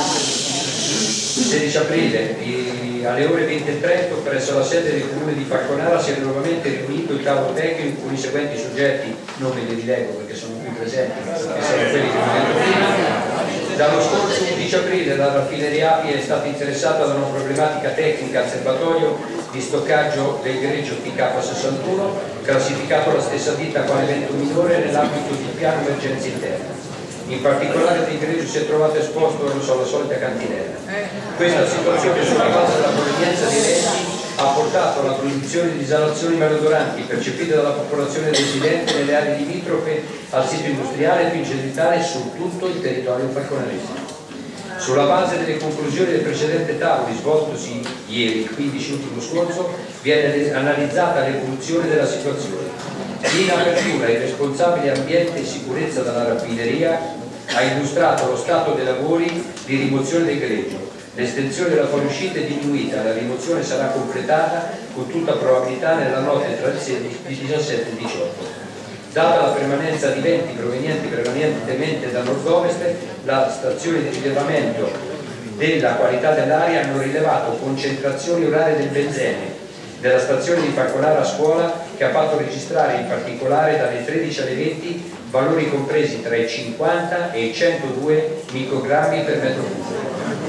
sedici aprile i, alle ore venti e trenta presso la sede del Comune di Falconara si è nuovamente riunito il tavolo tecnico con i seguenti soggetti, non me li rilego perché sono qui presenti, che sono quelli che non vedo prima. Dallo scorso undici aprile la raffineria Api è stata interessata da una problematica tecnica al serbatoio di stoccaggio del greggio T K sessantuno, classificato la stessa ditta quale evento minore nell'ambito del piano emergenza interna. In particolare il greggio si è trovato esposto alla solita cantinella. Questa situazione sulla base della provenienza dei retti ha portato alla produzione di esalazioni malodoranti percepite dalla popolazione residente nelle aree limitrofe al sito industriale più in generale su tutto il territorio falconarese. Sulla base delle conclusioni del precedente tavolo svoltosi ieri, il quindici ultimo scorso, viene analizzata l'evoluzione della situazione. In apertura il responsabile ambiente e sicurezza della raffineria ha illustrato lo stato dei lavori di rimozione del greggio. L'estensione della fuoriuscita è diminuita, la rimozione sarà completata con tutta probabilità nella notte tra il sedici, il diciassette e il diciotto. Data la permanenza di venti provenienti permanentemente da nord-ovest, la stazione di rilevamento della qualità dell'aria hanno rilevato concentrazioni orarie del benzene della stazione di Falconara Scuola, che ha fatto registrare in particolare dalle tredici alle venti valori compresi tra i cinquanta e i centodue microgrammi per metro cubo.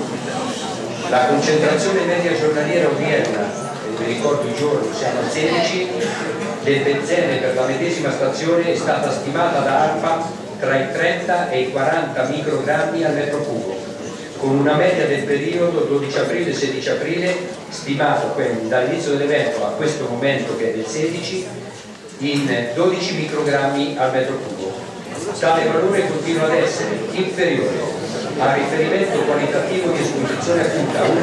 La concentrazione media giornaliera odierna, vi ricordo il giorno, siamo al sedici, del benzene per la medesima stazione è stata stimata da ARPA tra i trenta e i quaranta microgrammi al metro cubo, con una media del periodo dodici aprile sedici aprile stimato quindi dall'inizio dell'evento a questo momento, che è del sedici, in dodici microgrammi al metro cubo. Tale valore continua ad essere inferiore al riferimento qualitativo di esposizione acuta uno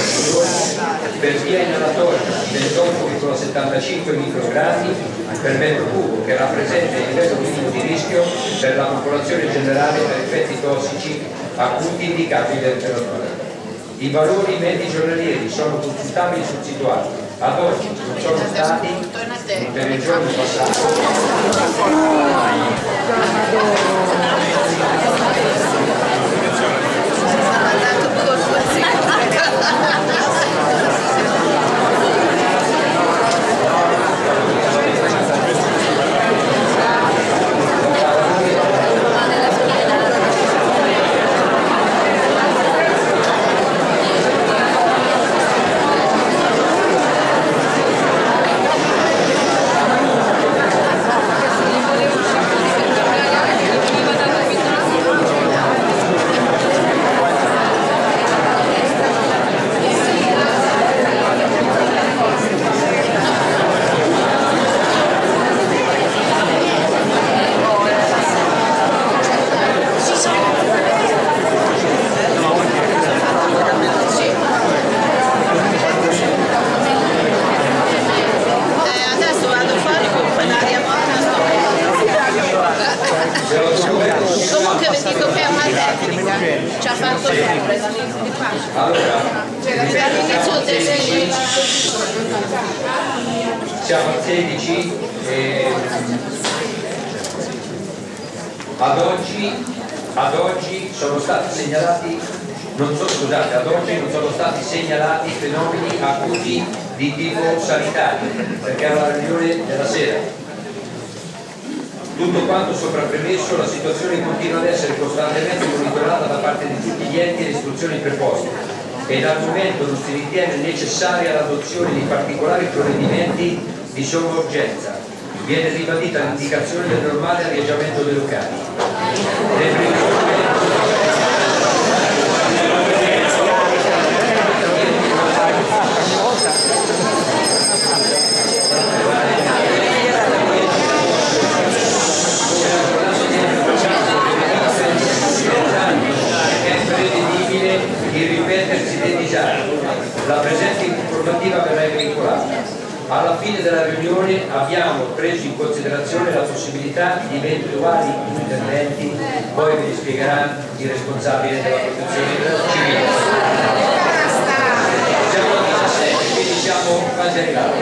per via inalatoria di ventotto virgola settantacinque microgrammi per metro cubo, che rappresenta il livello minimo di rischio per la popolazione generale per effetti tossici acuti indicati dal temperatura. I valori medi giornalieri sono consultabili sul sito alto. Ad oggi non sono stati per il giorno passato ci ha fatto sempre. Allora, siamo a sedici e ad oggi, ad oggi sono stati segnalati, non so, scusate, ad oggi non sono stati segnalati fenomeni acuti di tipo sanitario, perché era la riunione della sera. Tutto quanto sopra premesso, la situazione continua ad essere costantemente monitorata da parte di tutti gli enti e le istruzioni preposte e dal momento non si ritiene necessaria l'adozione di particolari provvedimenti di somma urgenza. Viene ribadita l'indicazione del normale arrangiamento dei locali. Le previsioni il ripetersi dei disagi. La presente informativa verrà veicolata. Alla fine della riunione abbiamo preso in considerazione la possibilità di eventuali interventi, poi ve li spiegherà il responsabile della protezione civile. Siamo alle diciassette, quindi siamo quasi arrivati.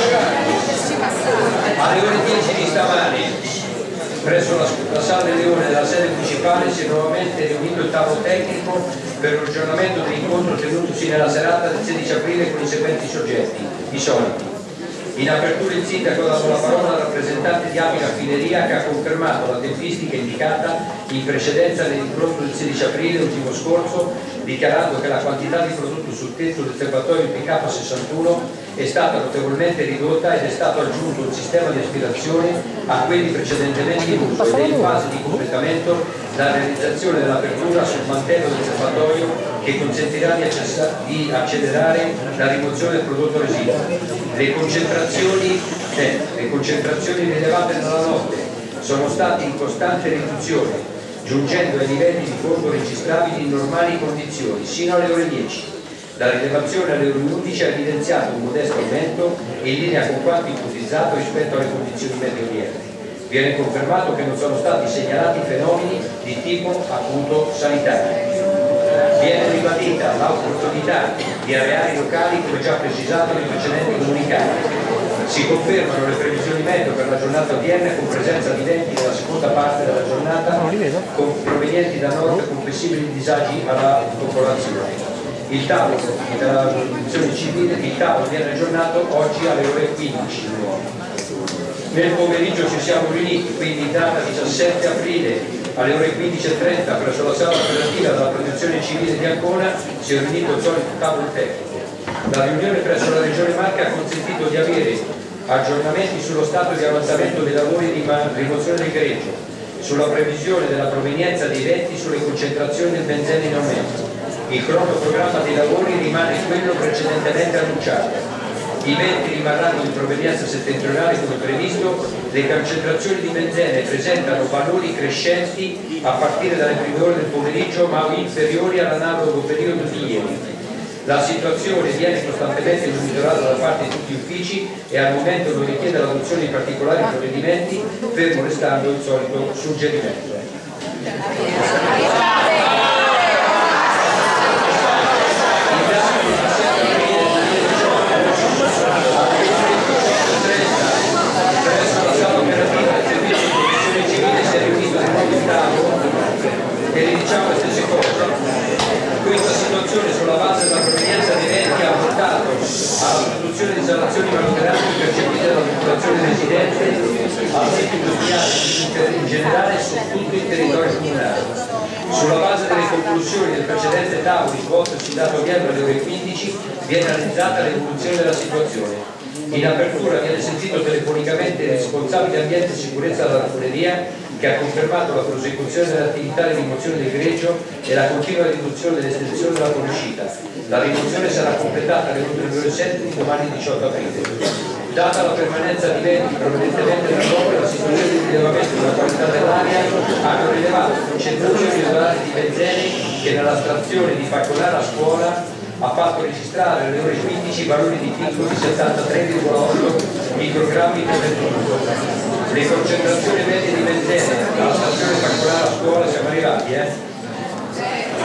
Alle ore dieci di stamane presso la, la Sala del Leone della sede principale si è nuovamente riunito il tavolo tecnico per l'aggiornamento dell'incontro tenutosi nella serata del sedici aprile con i seguenti soggetti, i soliti. In apertura il sindaco ha dato la parola al rappresentante di Amica Fineria che ha confermato la tempistica indicata in precedenza nell'incontro del sedici aprile ultimo scorso, dichiarando che la quantità di prodotto sul tetto del serbatoio P K sessantuno è stata notevolmente ridotta ed è stato aggiunto un sistema di aspirazione a quelli precedentemente in uso ed è in fase di completamento la realizzazione dell'apertura sul mantello del serbatoio che consentirà di, di accelerare la rimozione del prodotto residuo. Le concentrazioni, eh, le concentrazioni rilevate nella notte sono state in costante riduzione, giungendo ai livelli di fondo registrabili in normali condizioni, sino alle ore dieci. La rilevazione alle ore undici ha evidenziato un modesto aumento in linea con quanto ipotizzato rispetto alle condizioni meteo odierne. Viene confermato che non sono stati segnalati fenomeni di tipo appunto sanitario. Viene ribadita l'opportunità di areali locali come già precisato nei precedenti comunicati. Si confermano le previsioni meteo per la giornata odierna con presenza di venti nella seconda parte della giornata con, provenienti da nord con possibili disagi alla popolazione. Il tavolo della protezione civile, il tavolo viene aggiornato oggi alle ore quindici. Nel pomeriggio ci siamo riuniti, quindi in data diciassette aprile alle ore quindici e trenta presso la sala operativa della protezione civile di Ancona si è riunito il solito tavolo tecnico. La riunione presso la Regione Marche ha consentito di avere aggiornamenti sullo stato di avanzamento dei lavori di rimozione del greggio, sulla previsione della provenienza dei venti sulle concentrazioni del benzene in aumento. Il cronoprogramma dei lavori rimane quello precedentemente annunciato. I venti rimarranno di provenienza settentrionale come previsto, le concentrazioni di benzene presentano valori crescenti a partire dalle prime ore del pomeriggio ma inferiori all'analogo periodo di ieri. La situazione viene costantemente monitorata da parte di tutti gli uffici e al momento non richiede l'adozione di particolari provvedimenti, fermo restando il solito suggerimento. E ridiciamo le stesse cose. Questa situazione sulla base della provenienza dei venti ha portato alla produzione di installazioni manutenanti percepite dalla popolazione residente, al sito industriale in generale su tutto il territorio comunale. Sulla base delle conclusioni del precedente tavolo svoltosi dato odierno alle ore quindici viene analizzata l'evoluzione della situazione. In apertura viene sentito telefonicamente il responsabile ambiente e sicurezza della raffineria che ha confermato la prosecuzione dell'attività di rimozione del greggio e la continua riduzione dell'estensione della fuoriuscita. La rimozione sarà completata alle ore sette di domani diciotto aprile. Data la permanenza di venti provenientemente dal nord e la situazione di rilevamento della qualità dell'aria, hanno rilevato concentrazioni elevate di benzene che nella stazione di Faccolana a scuola ha fatto registrare alle ore quindici valori di picco di settantatré virgola otto microgrammi per metro. Le concentrazioni medie di benzene alla stazione Faccolana a scuola siamo arrivati, eh?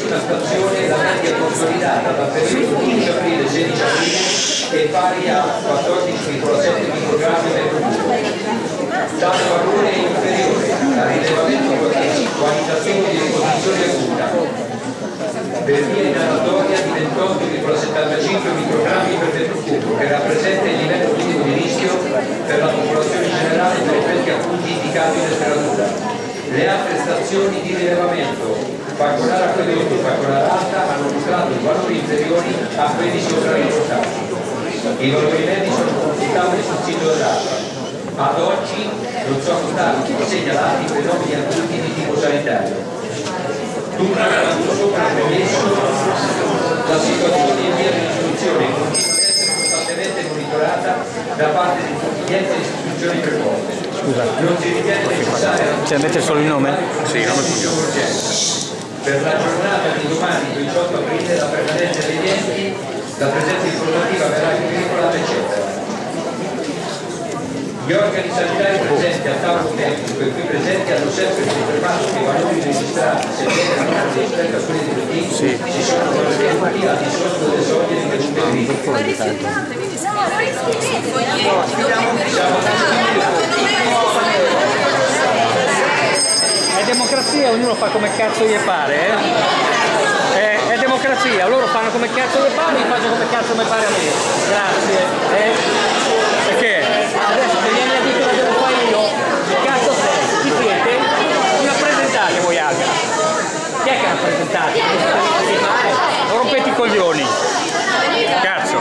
ultima stazione la media consolidata dal periodo quindici aprile sedici aprile è pari a quattordici virgola sette microgrammi per cubo. Tale valore è inferiore al rilevamento quantitativo di esposizione acuta per via inalatoria di ventotto virgola settantacinque microgrammi per metro cubo, che rappresenta il livello minimo di rischio per la popolazione generale per effetti acuti indicati in letteratura. Le altre stazioni di rilevamento, Falconara Acquedotto e Falconara Alta, hanno mostrato valori inferiori a quelli sopra riportati. I valori medi sono consultabili sul sito dell'A P A. Ad oggi non sono stati segnalati fenomeni acuti di tipo sanitario. Dunque, quanto sopra premesso, la situazione in via di risoluzione continua ad essere costantemente monitorata da parte di tutti gli enti e istituzioni preposte. Scusa. Non si ritiene necessario. C'è invece solo il nome? Sì, nome per la giornata di domani, diciotto aprile, la permanenza degli enti, la presenza informativa verrà vincolata, eccetera. Gli organi sanitari presenti al tavolo tecnico e qui presenti hanno sempre confermato che i valori registrati, sebbene non rispetto a quelli di P T, si sono mantenuti al di sotto delle soglie di tenute critiche. È democrazia, ognuno fa come cazzo gli pare, eh? È, è democrazia, loro fanno come cazzo gli pare, io faccio come cazzo mi pare a me. Grazie. Eh? Perché? Adesso se vieni a dire che la devo fare io, che cazzo sei? Chi siete? Mi rappresentate voi altri. Chi è che rappresentate? Non rompete i coglioni. Cazzo.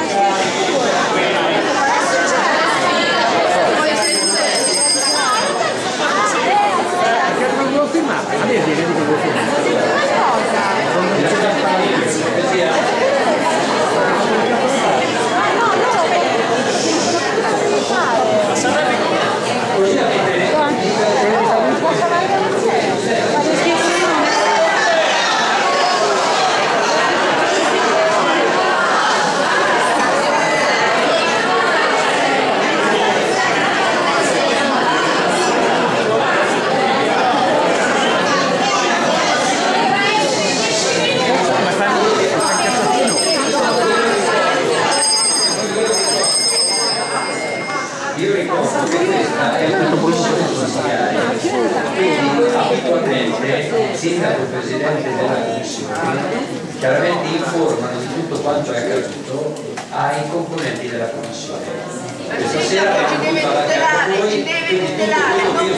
Io ricordo che questa è una commissione consigliare, quindi abitualmente il sindaco e il presidente della commissione chiaramente informano di tutto quanto è accaduto ai componenti della commissione. Questa sera abbiamo voluto parlare a voi, quindi tutto quello che io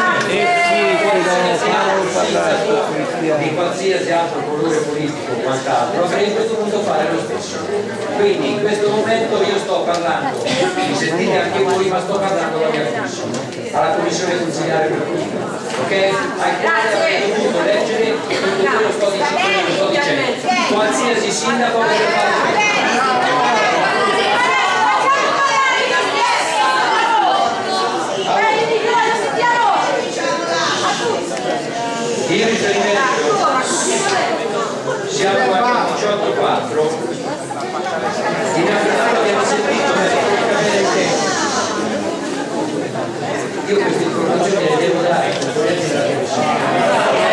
sto di qualsiasi altro colore politico o quant'altro avrebbe dovuto fare lo stesso. Quindi in questo momento io sto parlando, mi sentite anche voi, ma sto parlando alla mia commissione, alla commissione consigliare per politica, ok? Ai quali avrei dovuto leggere tutto quello che sto dicendo, che sto dicendo. Qualsiasi sindaco deve fare. Il riferimento siamo a diciotto quattro, in apertura abbiamo sentito il tempo. Io queste informazioni le devo dare ai componenti della commissione.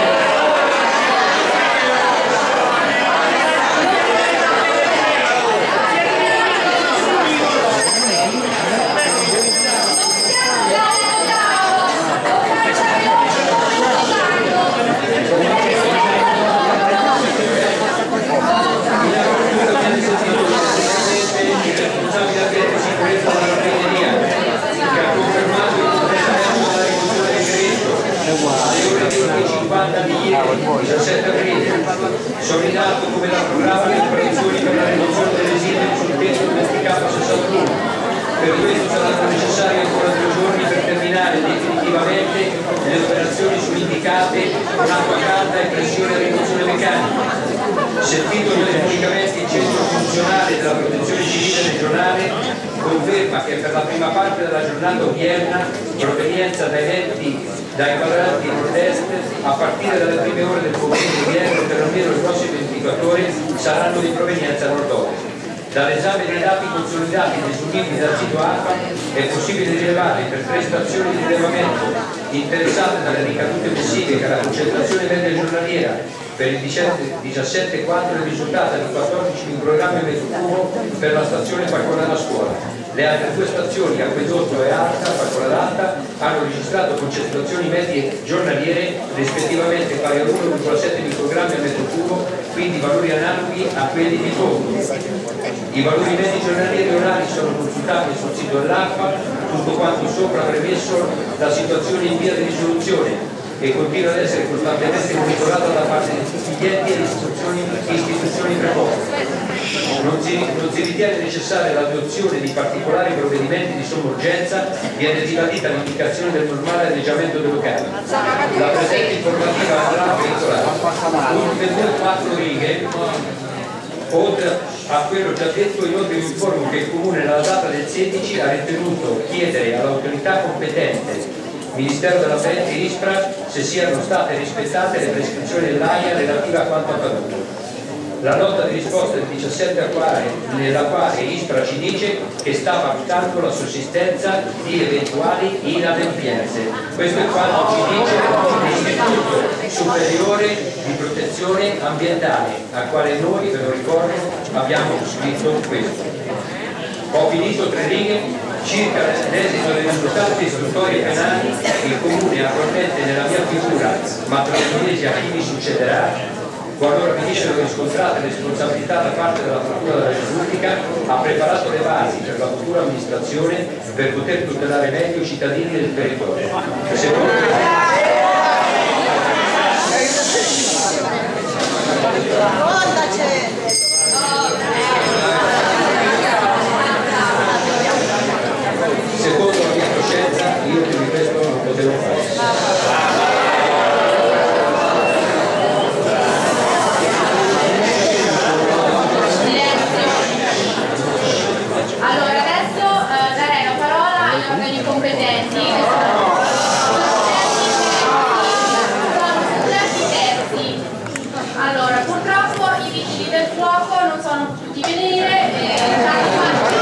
diciassette aprile sono in atto come da programma le operazioni per la riduzione delle residui sul tetto domesticato sessantuno. Per questo saranno necessari ancora due giorni per terminare definitivamente le operazioni su indicate con acqua calda e pressione a riduzione meccanica. Sentito telefonicamente il centro funzionale della protezione civile regionale conferma che per la prima parte della giornata odierna provenienza dai venti dai quadranti nord-est a partire dalle prime ore del pomeriggio odierno per almeno i prossimi ventiquattro ore saranno di provenienza nord-ovest. Dall'esame dei dati consolidati desumibili dal sito ARPA è possibile rilevare per tre stazioni di rilevamento interessate dalle ricadute emissive che la concentrazione media giornaliera per il diciassette quattro è risultata di quattordici microgrammi al metro cubo per la stazione Falconara Scuola. Le altre due stazioni, Acquedotto e Alta, Falconara Alta, hanno registrato concentrazioni medie giornaliere rispettivamente pari a uno virgola sette microgrammi al metro cubo, quindi valori analoghi a quelli di Tondo. I valori medi giornalieri orari sono consultabili sul sito dell'ARPA, tutto quanto sopra premesso la situazione in via di risoluzione e continua ad essere costantemente monitorata da parte di tutti gli enti e le istituzioni, istituzioni preposte. Non si, non si ritiene necessaria l'adozione di particolari provvedimenti di somma urgenza, viene ribadita l'indicazione del normale alleggiamento del locale. La presente informativa andrà veicolata. Un quattro righe, oltre a quello già detto, inoltre vi informo che il Comune nella data del sedici ha ritenuto chiedere all'autorità competente, Ministero dell'Ambiente e ISPRA, se siano state rispettate le prescrizioni dell'AIA relative a quanto accaduto. La nota di risposta del diciassette Acquare, nella quale ISPRA ci dice che sta valutando la sussistenza di eventuali inadempienze. Questo è quanto ci dice l'Istituto Superiore di Protezione Ambientale, al quale noi, ve lo ricordo, abbiamo scritto questo. Ho finito tre righe. Circa l'esito delle risultate istruttorie penali, il Comune attualmente nella mia figura, ma tra due mesi a chi mi succederà, qualora venissero riscontrate responsabilità da parte della Procura della Repubblica, ha preparato le basi per la futura amministrazione per poter tutelare meglio i cittadini del territorio. Secondo... Secondo la mia coscienza, io più di questo non potevo fare. Allora, adesso eh, darei la parola agli organi competenti che sono soggetti terzi. Allora, purtroppo i vigili del fuoco non sono potuti venire e hanno fatto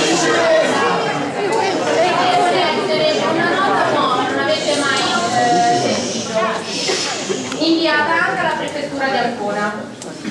una nota nuova, non avete mai eh, sentito, inviata anche alla prefettura di Ancona.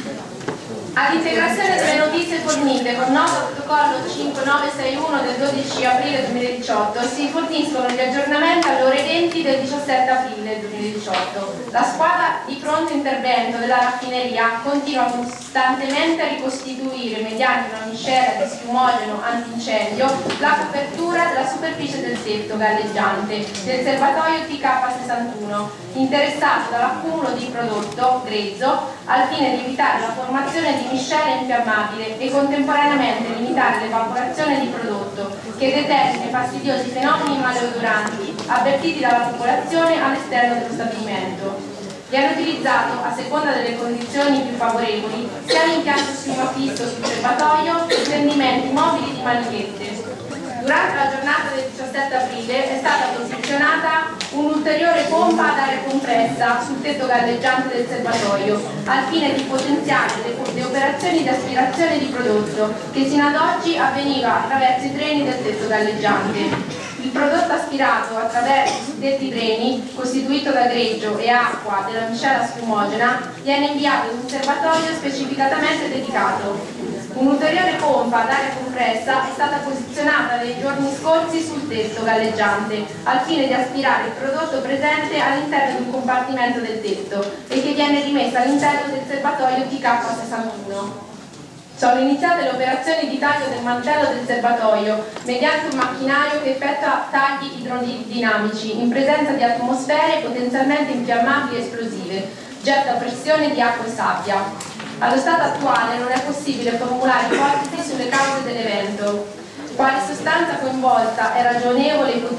Ad integrazione delle notizie fornite con nota protocollo cinque nove sei uno del dodici aprile duemiladiciotto si forniscono gli aggiornamenti alle ore venti del diciassette aprile duemiladiciotto. La squadra di pronto intervento della raffineria continua costantemente a ricostituire mediante una miscela di schiumogeno antincendio la copertura della superficie del tetto galleggiante del serbatoio T K sessantuno interessato dall'accumulo di prodotto grezzo al fine di evitare la formazione di miscela infiammabile e contemporaneamente limitare l'evaporazione di prodotto che determina fastidiosi fenomeni maleodoranti avvertiti dalla popolazione all'esterno dello stabilimento. Viene utilizzato, a seconda delle condizioni più favorevoli, sia l'impianto schiuma fisso sul serbatoio che stendimenti mobili di manichette. Durante la giornata del diciassette aprile è stata posizionata un'ulteriore pompa ad aria compressa sul tetto galleggiante del serbatoio al fine di potenziare le, le operazioni di aspirazione di prodotto che sino ad oggi avveniva attraverso i dreni del tetto galleggiante. Il prodotto aspirato attraverso i suddetti dreni, costituito da greggio e acqua della miscela schiumogena, viene inviato in un serbatoio specificatamente dedicato. Un'ulteriore pompa ad aria compressa è stata posizionata nei giorni scorsi sul tetto galleggiante al fine di aspirare il prodotto presente all'interno di un compartimento del tetto e che viene rimesso all'interno del serbatoio T K sessantuno. Sono iniziate le operazioni di taglio del mantello del serbatoio mediante un macchinario che effettua tagli idrodinamici in presenza di atmosfere potenzialmente infiammabili e esplosive, getto a pressione di acqua e sabbia. Allo stato attuale non è possibile formulare ipotesi sulle cause dell'evento. Quale sostanza coinvolta è ragionevole e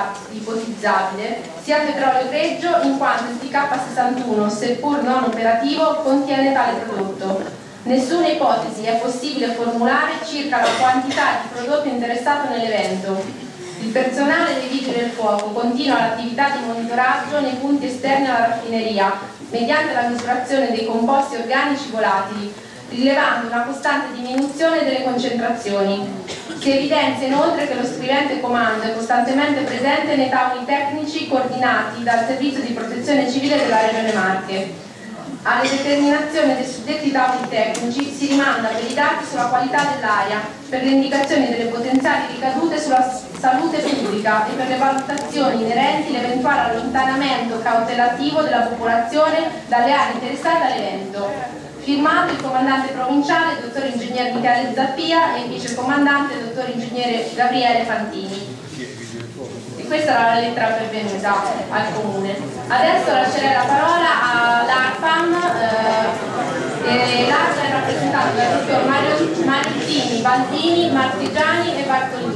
ipotizzabile sia il petrolio greggio in quanto il T K sessantuno, seppur non operativo, contiene tale prodotto. Nessuna ipotesi è possibile formulare circa la quantità di prodotto interessato nell'evento. Il personale dei vigili del fuoco continua l'attività di monitoraggio nei punti esterni alla raffineria mediante la misurazione dei composti organici volatili rilevando una costante diminuzione delle concentrazioni. Si evidenzia inoltre che lo scrivente comando è costantemente presente nei tavoli tecnici coordinati dal Servizio di Protezione Civile della Regione Marche. Alle determinazioni dei suddetti tavoli tecnici si rimanda per i dati sulla qualità dell'aria, per le indicazioni delle potenziali ricadute sulla salute pubblica e per le valutazioni inerenti all'eventuale allontanamento cautelativo della popolazione dalle aree interessate all'evento. Firmato il comandante provinciale, dottor Ingegner Michele Zappia, e il vice-comandante, dottor Ingegnere Gabriele Fantini. E questa era la lettera pervenuta al Comune. Adesso lascerei la parola all'ARPAM, eh, e l'ARPAM è rappresentato dal dottor Mario Marittini, Baldini, Martigiani e Bartolini.